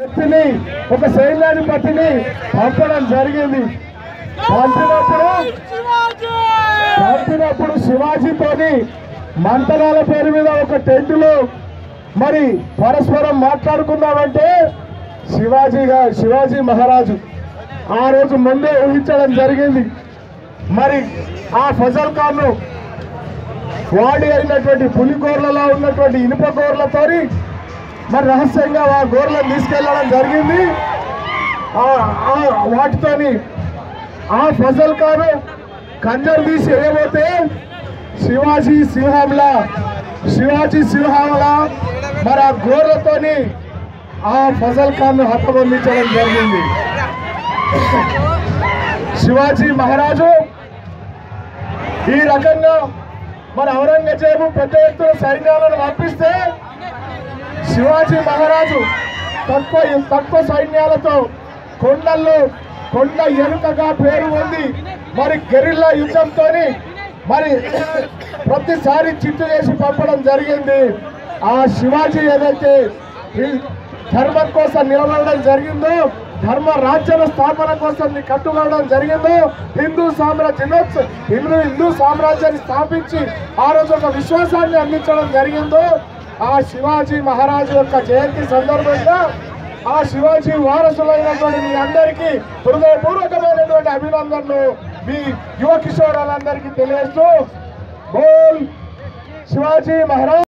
వ్యక్తిని ఒక సైన్యాధిపతిని పంపడం జరిగింది. పంపినప్పుడు శివాజీతోని మంతనాల పేరు మీద ఒక టెంటులో మరి పరస్పరం మాట్లాడుకున్నామంటే శివాజీ మహారాజు ఆ రోజు ముందే ఊహించడం జరిగింది. మరి ఆ ఫజల్ ఖాన్ వాడి అయినటువంటి పులిగోర్లలో ఉన్నటువంటి ఇనుప గోర్లతో మరి రహస్యంగా ఆ గోర్లను తీసుకెళ్లడం జరిగింది. వాటితోని ఆ ఫజల్ ఖాన్ కంజర్ తీసి వేయబోతే శివాజీ సింహంలా మరి ఆ గోర్లతోని ఆ ఫజల్ ఖాన్ హతబంధించడం జరిగింది. శివాజీ మహారాజు ఈ రకంగా మరి ఔరంగజేబు పెద్ద ఎత్తున సైన్యాలను పంపిస్తే శివాజీ మహారాజు తక్కువ సైన్యాలతో కొండ ఎరుకగా పేరు ఉంది. మరి గెరిల్లా యుద్ధంతో మరి ప్రతిసారి చిట్టు చేసి పంపడం జరిగింది. ఆ శివాజీ ఏదైతే ధర్మం కోసం నిలబడడం జరిగిందో, ధర్మ రాజ్యాల స్థాపన కోసం కట్టుబడడం జరిగిందో, హిందూ సామ్రాజ్యాన్ని స్థాపించి ఆ రోజు ఒక విశ్వాసాన్ని అందించడం జరిగిందో, ఆ శివాజీ మహారాజు యొక్క జయంతి సందర్భంగా ఆ శివాజీ వారసులైనటువంటి మీ అందరికీ హృదయపూర్వకమైనటువంటి అభినందనలు మీ యువ కిషోరాలందరికీ తెలియజేస్తూ బోల్ శివాజీ మహారాజ్.